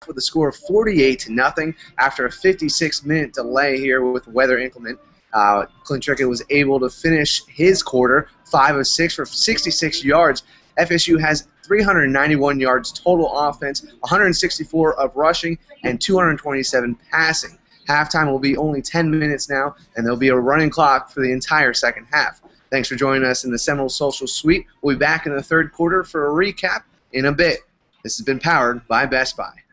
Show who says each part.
Speaker 1: with a score of 48-0 after a 56-minute delay here with weather inclement. Clint Trickett was able to finish his quarter 5 of 6 for 66 yards. FSU has 391 yards total offense, 164 of rushing, and 227 passing. Halftime will be only 10 minutes now, and there'll be a running clock for the entire second half. Thanks for joining us in the Seminole Social Suite. We'll be back in the third quarter for a recap in a bit. This has been powered by Best Buy.